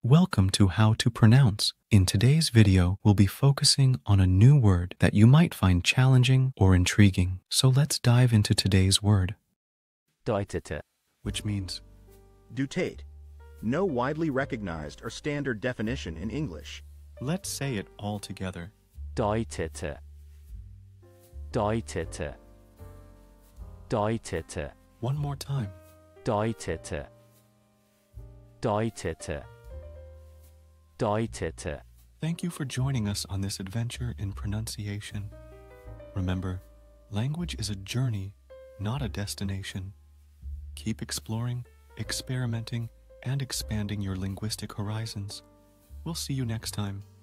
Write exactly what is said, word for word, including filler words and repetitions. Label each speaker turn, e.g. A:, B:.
A: Welcome to How to Pronounce. In today's video, we'll be focusing on a new word that you might find challenging or intriguing. So let's dive into today's word,
B: Deutete.
A: which means
C: Deutete. No widely recognized or standard definition in English.
A: let's say it all together.
B: Deutete. Deutete. Deutete.
A: One more time.
B: Deutete. Deutete. Deutete.
A: Thank you for joining us on this adventure in pronunciation. Remember, language is a journey, not a destination. Keep exploring, experimenting, and expanding your linguistic horizons. We'll see you next time.